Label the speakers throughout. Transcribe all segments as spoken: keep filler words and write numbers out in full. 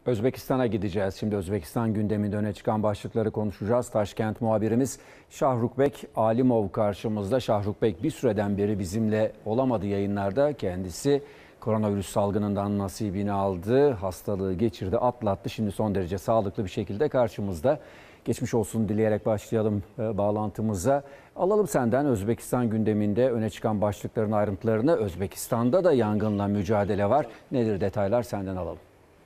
Speaker 1: Özbekistan'a gideceğiz. Şimdi Özbekistan gündeminde öne çıkan başlıkları konuşacağız. Taşkent muhabirimiz Şahrukbek Alimov karşımızda. Şahrukbek bir süreden beri bizimle olamadı yayınlarda. Kendisi koronavirüs salgınından nasibini aldı. Hastalığı geçirdi, atlattı. Şimdi son derece sağlıklı bir şekilde karşımızda. Geçmiş olsun dileyerek başlayalım e, bağlantımıza. Alalım senden Özbekistan gündeminde öne çıkan başlıkların ayrıntılarını. Özbekistan'da da yangınla mücadele var. Nedir detaylar, senden alalım.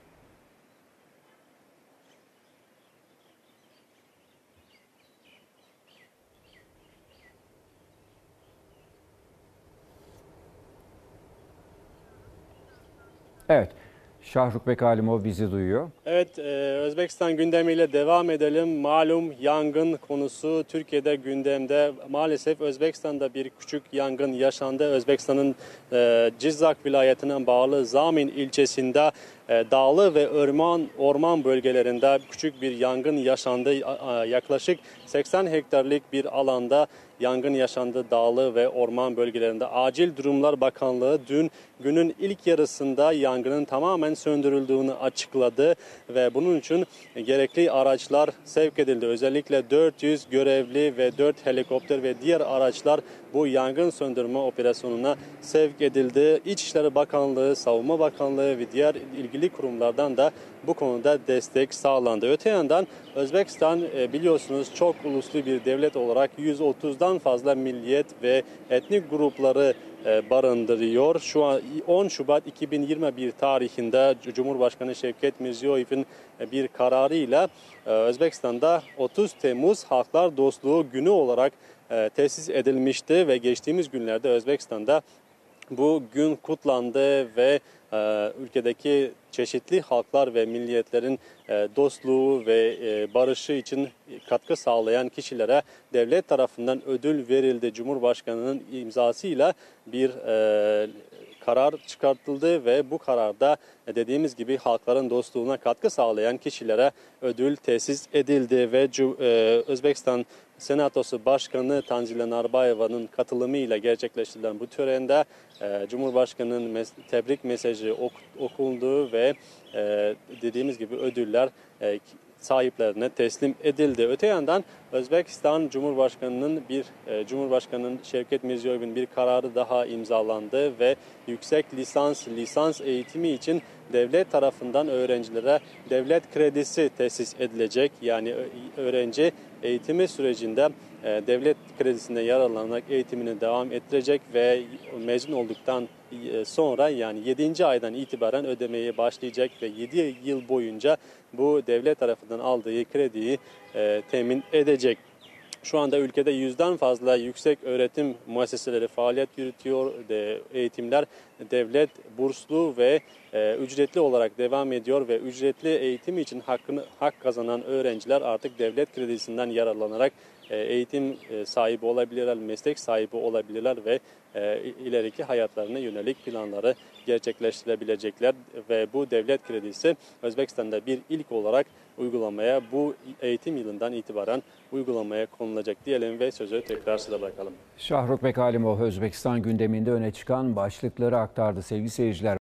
Speaker 1: Evet, Şahrukbek Alimov bizi duyuyor.
Speaker 2: Evet, e, Özbekistan gündemiyle devam edelim. Malum yangın konusu Türkiye'de gündemde. Maalesef Özbekistan'da bir küçük yangın yaşandı. Özbekistan'ın e, Cizak vilayetine bağlı Zamin ilçesinde e, dağlı ve orman, orman bölgelerinde küçük bir yangın yaşandı. E, yaklaşık seksen hektarlık bir alanda yangın yaşandı dağlı ve orman bölgelerinde. Acil Durumlar Bakanlığı dün günün ilk yarısında yangının tamamen söndürüldüğünü açıkladı ve bunun için gerekli araçlar sevk edildi. Özellikle dört yüz görevli ve dört helikopter ve diğer araçlar bu yangın söndürme operasyonuna sevk edildi. İçişleri Bakanlığı, Savunma Bakanlığı ve diğer ilgili kurumlardan da bu konuda destek sağlandı. Öte yandan Özbekistan biliyorsunuz çok uluslu bir devlet olarak yüz otuzdan fazla milliyet ve etnik grupları barındırıyor. Şu an on Şubat iki bin yirmi bir tarihinde Cumhurbaşkanı Şevket Mirziyoyev'in bir kararıyla Özbekistan'da otuz Temmuz Halklar Dostluğu Günü olarak tesis edilmişti ve geçtiğimiz günlerde Özbekistan'da bu gün kutlandı ve e, ülkedeki çeşitli halklar ve milliyetlerin e, dostluğu ve e, barışı için katkı sağlayan kişilere devlet tarafından ödül verildi. Cumhurbaşkanının imzasıyla bir e, karar çıkartıldı ve bu kararda dediğimiz gibi halkların dostluğuna katkı sağlayan kişilere ödül tesis edildi ve e, Özbekistan Senatosu Başkanı Tanzila Narbayeva'nın katılımıyla gerçekleştirilen bu törende e, Cumhurbaşkanı'nın mes tebrik mesajı ok okundu ve e, dediğimiz gibi ödüller e, sahiplerine teslim edildi. Öte yandan Özbekistan Cumhurbaşkanı'nın bir e, Cumhurbaşkanı'nın Şevket Mirziyoyev'in bir kararı daha imzalandı ve yüksek lisans lisans eğitimi için devlet tarafından öğrencilere devlet kredisi tesis edilecek. Yani öğrenci eğitimi sürecinde e, devlet kredisinde yararlanarak eğitimini devam ettirecek ve mezun olduktan sonra yani yedinci aydan itibaren ödemeye başlayacak ve yedi yıl boyunca bu devlet tarafından aldığı krediyi e, temin edecek. Şu anda ülkede yüzden fazla yüksek öğretim müesseseleri faaliyet yürütüyor. De, eğitimler devlet burslu ve e, ücretli olarak devam ediyor ve ücretli eğitim için hakkını hak kazanan öğrenciler artık devlet kredisinden yararlanarak e, eğitim e, sahibi olabilirler, meslek sahibi olabilirler ve e, ileriki hayatlarına yönelik planları gerçekleştirebilecekler ve bu devlet kredisi Özbekistan'da bir ilk olarak uygulamaya bu eğitim yılından itibaren uygulamaya konulacak diyelim ve sözü tekrar size bırakalım.
Speaker 1: Şahrukbek Alimov Özbekistan gündeminde öne çıkan başlıkları aktardı sevgili seyirciler.